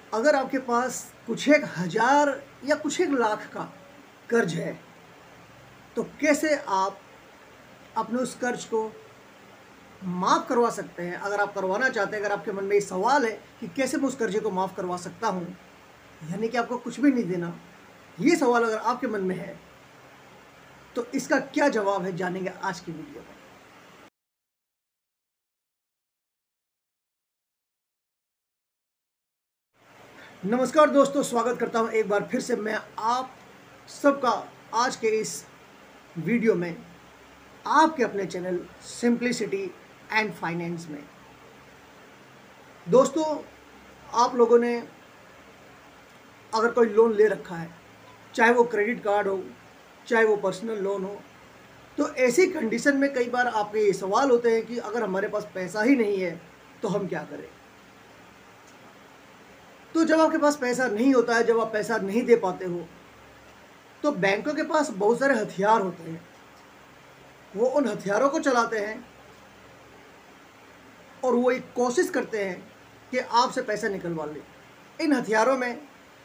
अगर आपके पास कुछ एक हज़ार या कुछ एक लाख का कर्ज है तो कैसे आप अपने उस कर्ज को माफ़ करवा सकते हैं। अगर आप करवाना चाहते हैं, अगर आपके मन में ये सवाल है कि कैसे मैं उस कर्जे को माफ़ करवा सकता हूँ, यानी कि आपको कुछ भी नहीं देना, ये सवाल अगर आपके मन में है तो इसका क्या जवाब है जानेंगे आज की वीडियो में। नमस्कार दोस्तों, स्वागत करता हूं एक बार फिर से मैं आप सबका आज के इस वीडियो में आपके अपने चैनल सिंप्लिसिटी एंड फाइनेंस में। दोस्तों, आप लोगों ने अगर कोई लोन ले रखा है, चाहे वो क्रेडिट कार्ड हो, चाहे वो पर्सनल लोन हो, तो ऐसी कंडीशन में कई बार आपके ये सवाल होते हैं कि अगर हमारे पास पैसा ही नहीं है तो हम क्या करें। तो जब आपके पास पैसा नहीं होता है, जब आप पैसा नहीं दे पाते हो, तो बैंकों के पास बहुत सारे हथियार होते हैं। वो उन हथियारों को चलाते हैं और वो एक कोशिश करते हैं कि आपसे पैसा निकलवा लें। इन हथियारों में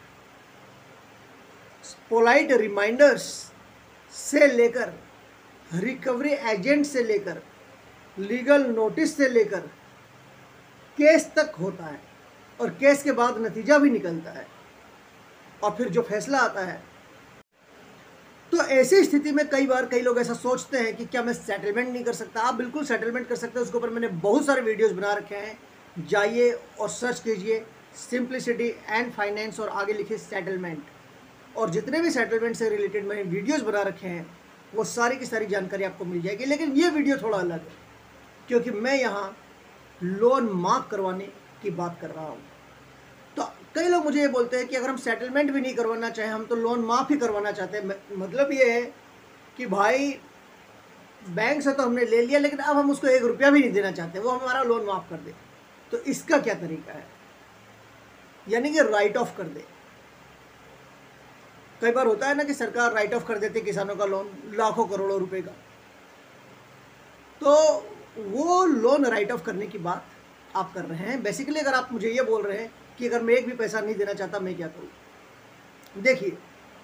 पोलाइट रिमाइंडर्स से लेकर, रिकवरी एजेंट से लेकर, लीगल नोटिस से लेकर केस तक होता है और केस के बाद नतीजा भी निकलता है और फिर जो फैसला आता है। तो ऐसी स्थिति में कई बार कई लोग ऐसा सोचते हैं कि क्या मैं सेटलमेंट नहीं कर सकता। आप बिल्कुल सेटलमेंट कर सकते हैं। उसके ऊपर मैंने बहुत सारे वीडियोस बना रखे हैं। जाइए और सर्च कीजिए सिंप्लिसिटी एंड फाइनेंस और आगे लिखिए सेटलमेंट, और जितने भी सेटलमेंट से रिलेटेड मैंने वीडियोस बना रखे हैं वो सारी की सारी जानकारी आपको मिल जाएगी। लेकिन ये वीडियो थोड़ा अलग है क्योंकि मैं यहाँ लोन माफ़ करवाने की बात कर रहा हूँ। तो कई लोग मुझे ये बोलते हैं कि अगर हम सेटलमेंट भी नहीं करवाना चाहें, हम तो लोन माफ़ ही करवाना चाहते हैं। मतलब ये है कि भाई बैंक से तो हमने ले लिया लेकिन अब हम उसको 1 रुपया भी नहीं देना चाहते, वो हमारा लोन माफ़ कर दे। तो इसका क्या तरीका है, यानी कि राइट ऑफ कर दे। कई बार होता है ना कि सरकार राइट ऑफ कर देती है किसानों का लोन लाखों करोड़ों रुपए का। तो वो लोन राइट ऑफ करने की बात आप कर रहे हैं। बेसिकली अगर आप मुझे ये बोल रहे हैं कि अगर मैं एक भी पैसा नहीं देना चाहता मैं क्या करूं। देखिए,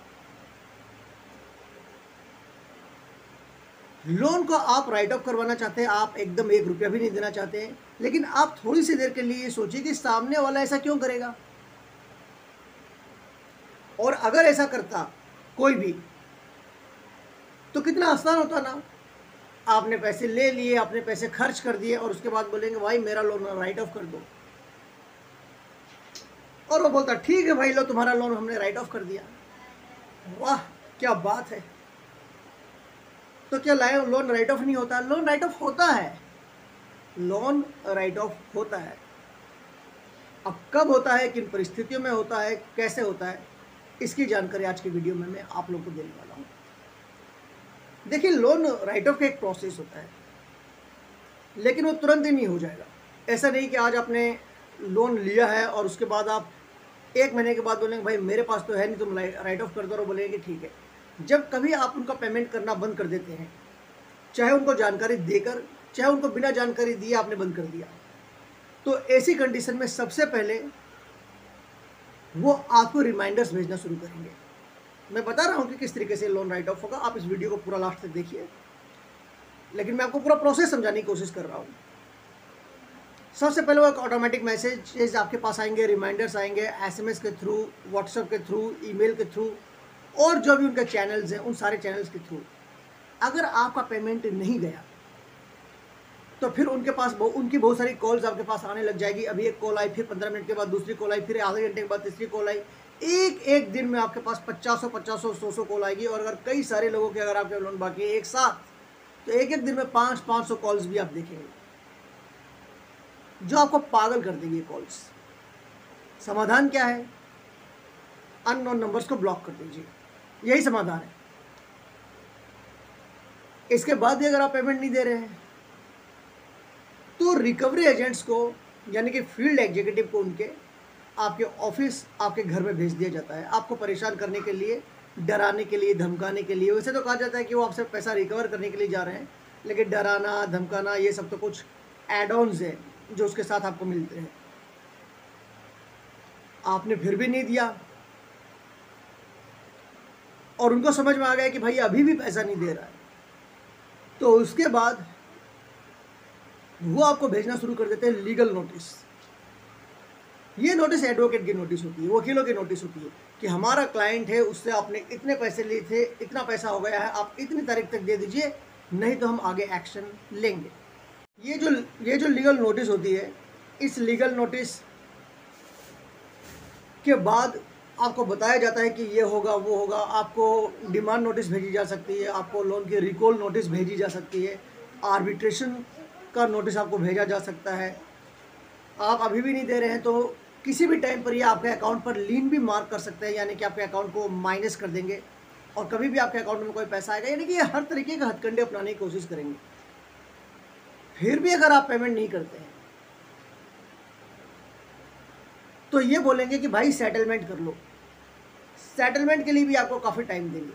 लोन को आप राइट ऑफ करवाना चाहते हैं, आप एकदम 1 रुपया भी नहीं देना चाहते हैं, लेकिन आप थोड़ी सी देर के लिए सोचिए कि सामने वाला ऐसा क्यों करेगा। और अगर ऐसा करता कोई भी तो कितना आसान होता ना। आपने पैसे ले लिए, आपने पैसे खर्च कर दिए और उसके बाद बोलेंगे भाई मेरा लोन राइट ऑफ कर दो, और वो बोलता ठीक है भाई लो तुम्हारा लोन हमने राइट ऑफ कर दिया। वाह क्या बात है। तो क्या लोन राइट ऑफ नहीं होता? लोन राइट ऑफ होता है, लोन राइट ऑफ होता है। अब कब होता है, किन परिस्थितियों में होता है, कैसे होता है, इसकी जानकारी आज की वीडियो में मैं आप लोगों को देने वाला हूँ। देखिए, लोन राइट ऑफ का एक प्रोसेस होता है लेकिन वो तुरंत ही नहीं हो जाएगा। ऐसा नहीं कि आज आपने लोन लिया है और उसके बाद आप 1 महीने के बाद बोलेंगे भाई मेरे पास तो है नहीं, तुम राइट ऑफ कर दो, और बोलेंगे कि ठीक है। जब कभी आप उनका पेमेंट करना बंद कर देते हैं, चाहे उनको जानकारी देकर चाहे उनको बिना जानकारी दिए आपने बंद कर दिया, तो ऐसी कंडीशन में सबसे पहले वो आपको रिमाइंडर्स भेजना शुरू करेंगे। मैं बता रहा हूँ कि किस तरीके से लोन राइट ऑफ होगा, आप इस वीडियो को पूरा लास्ट तक देखिए, लेकिन मैं आपको पूरा प्रोसेस समझाने की कोशिश कर रहा हूँ। सबसे पहले वो एक ऑटोमेटिक मैसेज आपके पास आएंगे, रिमाइंडर्स आएंगे एसएमएस के थ्रू, व्हाट्सएप के थ्रू, ईमेल के थ्रू, और जो भी उनके चैनल्स हैं उन सारे चैनल्स के थ्रू। अगर आपका पेमेंट नहीं गया तो फिर उनके पास उनकी बहुत सारी कॉल्स आपके पास आने लग जाएगी। अभी एक कॉल आई, फिर 15 मिनट के बाद दूसरी कॉल आई, फिर आधे घंटे के बाद तीसरी कॉल आई। एक दिन में आपके पास 50 100 कॉल आएगी। और अगर कई सारे लोगों के अगर आपके लोन बाकी है एक साथ, तो एक दिन में 500 कॉल्स भी आप देखेंगे जो आपको पागल कर देंगे कॉल्स। समाधान क्या है? अननोन नंबर्स को ब्लॉक कर दीजिए, यही समाधान है। इसके बाद भी अगर आप पेमेंट नहीं दे रहे हैं तो रिकवरी एजेंट्स को, यानी कि फील्ड एग्जीक्यूटिव को, उनके आपके ऑफिस, आपके घर में भेज दिया जाता है, आपको परेशान करने के लिए, डराने के लिए, धमकाने के लिए। वैसे तो कहा जाता है कि वो आपसे पैसा रिकवर करने के लिए जा रहे हैं, लेकिन डराना, धमकाना, ये सब तो कुछ एड ऑन्स है जो उसके साथ आपको मिलते हैं। आपने फिर भी नहीं दिया और उनको समझ में आ गया कि भाई अभी भी पैसा नहीं दे रहा है, तो उसके बाद वो आपको भेजना शुरू कर देते हैं लीगल नोटिस। ये नोटिस एडवोकेट की नोटिस होती है, वकीलों की नोटिस होती है कि हमारा क्लाइंट है, उससे आपने इतने पैसे लिए थे, इतना पैसा हो गया है, आप इतनी तारीख तक दे दीजिए, नहीं तो हम आगे एक्शन लेंगे। ये जो लीगल नोटिस होती है, इस लीगल नोटिस के बाद आपको बताया जाता है कि ये होगा वो होगा, आपको डिमांड नोटिस भेजी जा सकती है, आपको लोन की रिकॉल नोटिस भेजी जा सकती है, आर्बिट्रेशन का नोटिस आपको भेजा जा सकता है। आप अभी भी नहीं दे रहे हैं तो किसी भी टाइम पर ये आपके अकाउंट पर लीन भी मार्क कर सकते हैं, यानी कि आपके अकाउंट को माइनस कर देंगे और कभी भी आपके अकाउंट में कोई पैसा आएगा, यानी कि ये हर तरीके का हथकंडे अपनाने की कोशिश करेंगे। फिर भी अगर आप पेमेंट नहीं करते हैं तो ये बोलेंगे कि भाई सेटलमेंट कर लो। सेटलमेंट के लिए भी आपको काफ़ी टाइम देंगे।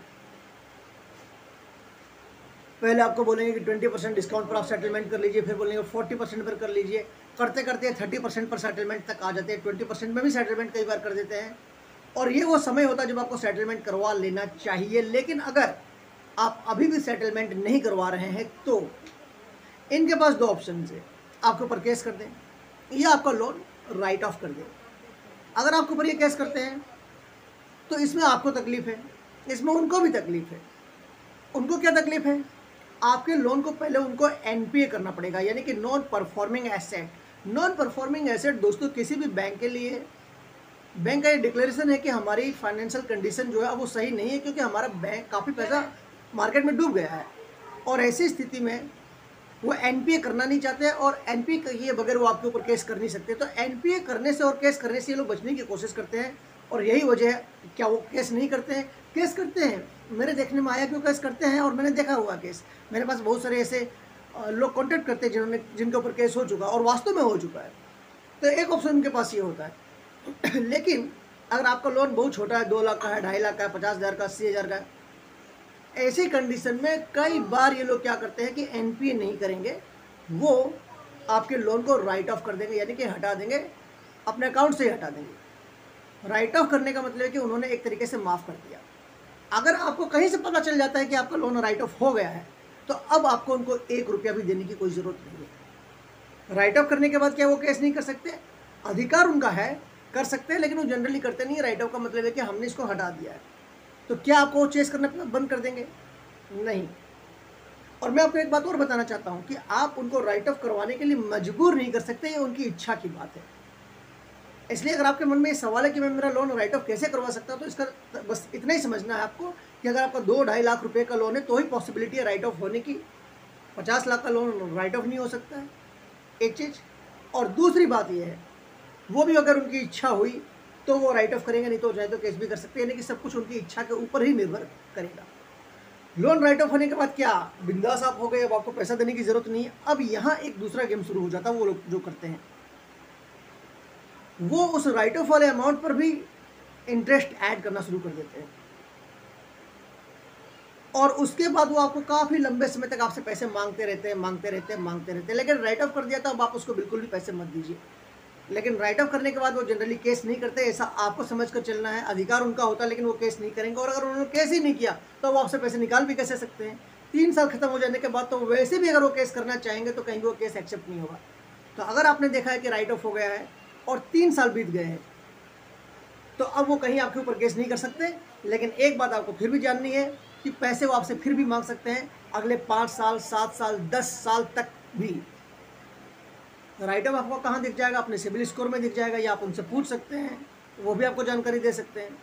पहले आपको बोलेंगे कि 20% डिस्काउंट पर आप सेटलमेंट कर लीजिए, फिर बोलेंगे 40% पर कर लीजिए, करते करते 30% पर सेटलमेंट तक आ जाते हैं, 20% में भी सेटलमेंट कई बार कर देते हैं। और ये वो समय होता है जब आपको सेटलमेंट करवा लेना चाहिए। लेकिन अगर आप अभी भी सेटलमेंट नहीं करवा रहे हैं तो इनके पास दो ऑप्शन है, आपके ऊपर केस कर दें या आपका लोन राइट ऑफ कर दें। अगर आपके ऊपर ये केस करते हैं तो इसमें आपको तकलीफ है, इसमें उनको भी तकलीफ है। उनको क्या तकलीफ है? आपके लोन को पहले उनको एनपीए करना पड़ेगा, यानी कि non performing asset. Non performing asset दोस्तों किसी भी बैंक के लिए, बैंक का ये डिक्लेरेशन है कि हमारी फाइनेंशियल कंडीशन जो है वो सही नहीं है, क्योंकि हमारा बैंक काफ़ी पैसा मार्केट में डूब गया है और ऐसी स्थिति में वो एनपीए करना नहीं चाहते और एनपीए किए बगैर वो आपके ऊपर केस कर नहीं सकते। तो एनपीए करने से और केस करने से ये लोग बचने की कोशिश करते हैं और यही वजह है। क्या वो केस नहीं करते हैं? केस करते हैं। मेरे देखने में आया क्यों केस करते हैं और मैंने देखा हुआ केस। मेरे पास बहुत सारे ऐसे लोग कॉन्टेक्ट करते हैं जिनके ऊपर केस हो चुका और वास्तव में हो चुका है। तो एक ऑप्शन उनके पास ये होता है। लेकिन अगर आपका लोन बहुत छोटा है, 2 लाख का है, 2.5 लाख का है, 50,000 का, 80,000 का, ऐसी कंडीशन में कई बार ये लोग क्या करते हैं कि एनपीए नहीं करेंगे, वो आपके लोन को राइट ऑफ कर देंगे, यानी कि हटा देंगे, अपने अकाउंट से ही हटा देंगे। राइट ऑफ करने का मतलब है कि उन्होंने एक तरीके से माफ़ कर दिया। अगर आपको कहीं से पता चल जाता है कि आपका लोन राइट ऑफ हो गया है तो अब आपको उनको 1 रुपया भी देने की कोई ज़रूरत नहीं है। राइट ऑफ करने के बाद क्या वो केस नहीं कर सकते? अधिकार उनका है, कर सकते हैं, लेकिन वो जनरली करते नहीं। राइट ऑफ का मतलब है कि हमने इसको हटा दिया है। तो क्या आपको वो चेस करना बंद कर देंगे? नहीं। और मैं आपको एक बात और बताना चाहता हूँ कि आप उनको राइट ऑफ करवाने के लिए मजबूर नहीं कर सकते, ये उनकी इच्छा की बात है। इसलिए अगर आपके मन में ये सवाल है कि मैं मेरा लोन राइट ऑफ कैसे करवा सकता हूँ, तो इसका बस इतना ही समझना है आपको कि अगर आपका 2-2.5 लाख रुपए का लोन है तो ही पॉसिबिलिटी है राइट ऑफ होने की। 50 लाख का लोन राइट ऑफ नहीं हो सकता है, एक चीज़। और दूसरी बात यह है, वो भी अगर उनकी इच्छा हुई तो वो राइट ऑफ करेंगे, नहीं तो चाहे तो केस भी कर सकते हैं। यानी कि सब कुछ उनकी इच्छा के ऊपर ही निर्भर करेगा। लोन राइट ऑफ होने के बाद क्या बिंदास आप हो गए, अब आपको पैसा देने की जरूरत नहीं है। अब यहाँ एक दूसरा गेम शुरू हो जाता है। वो लोग जो करते हैं वो उस राइट ऑफ वाले अमाउंट पर भी इंटरेस्ट ऐड करना शुरू कर देते हैं और उसके बाद वो आपको काफ़ी लंबे समय तक आपसे पैसे मांगते रहते हैं। लेकिन राइट ऑफ कर दिया तो अब आप उसको बिल्कुल भी पैसे मत दीजिए। लेकिन राइट ऑफ करने के बाद वो जनरली केस नहीं करते, ऐसा आपको समझ कर चलना है। अधिकार उनका होता है, लेकिन वो केस नहीं करेंगे। और अगर उन्होंने केस ही नहीं किया तो वो आपसे पैसे निकाल भी कैसे सकते हैं? 3 साल खत्म हो जाने के बाद तो वैसे भी अगर वो केस करना चाहेंगे तो कहीं वो केस एक्सेप्ट नहीं होगा। तो अगर आपने देखा है कि राइट ऑफ हो गया है और 3 साल बीत गए हैं तो अब वो कहीं आपके ऊपर केस नहीं कर सकते। लेकिन एक बात आपको फिर भी जाननी है कि पैसे वो आपसे फिर भी मांग सकते हैं अगले 5 साल, 7 साल, 10 साल तक भी। राइट ऑफ आपको कहाँ दिख जाएगा? अपने सिबिल स्कोर में दिख जाएगा, या आप उनसे पूछ सकते हैं, वो भी आपको जानकारी दे सकते हैं।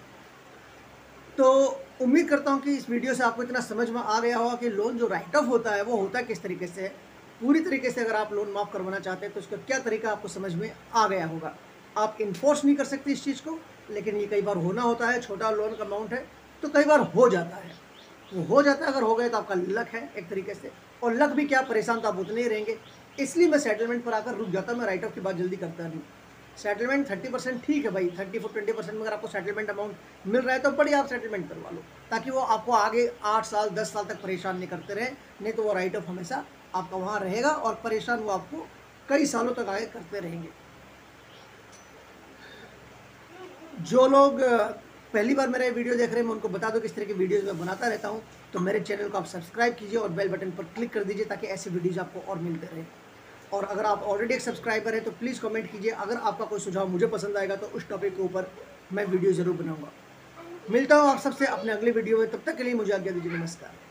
तो उम्मीद करता हूँ कि इस वीडियो से आपको इतना समझ में आ गया होगा कि लोन जो राइट ऑफ होता है वो होता है किस तरीके से है। पूरी तरीके से अगर आप लोन माफ़ करवाना चाहते हैं तो उसका क्या तरीका आपको समझ में आ गया होगा। आप इन्फोर्स नहीं कर सकते इस चीज़ को, लेकिन ये कई बार होना होता है। छोटा लोन का अमाउंट है तो कई बार हो जाता है, वो हो जाता है। अगर हो गए तो आपका लक है एक तरीके से, और लक भी क्या, परेशान तो आप उतने ही रहेंगे। इसलिए मैं सेटलमेंट पर आकर रुक जाता, मैं राइट ऑफ की बात जल्दी करता नहीं। सेटलमेंट 30% ठीक है भाई, 30-20% में अगर आपको सेटलमेंट अमाउंट मिल रहा है तो बढ़िया, आप सेटलमेंट करवा लो, ताकि वो आपको आगे 8 साल 10 साल तक परेशान नहीं करते रहे। नहीं तो वो राइट ऑफ हमेशा आपका वहाँ रहेगा और परेशान वो आपको कई सालों तक आगे करते रहेंगे। जो लोग पहली बार मेरे वीडियो देख रहे हैं, मैं उनको बता दूं किस तरह की वीडियोस मैं बनाता रहता हूं। तो मेरे चैनल को आप सब्सक्राइब कीजिए और बेल बटन पर क्लिक कर दीजिए ताकि ऐसे वीडियोस आपको और मिलते रहे। और अगर आप ऑलरेडी एक सब्सक्राइबर हैं तो प्लीज़ कमेंट कीजिए। अगर आपका कोई सुझाव मुझे पसंद आएगा तो उस टॉपिक के ऊपर मैं वीडियो ज़रूर बनाऊँगा। मिलता हूँ आप सबसे अपने अगले वीडियो में, तब तक के लिए मुझे आज्ञा दीजिए। नमस्कार।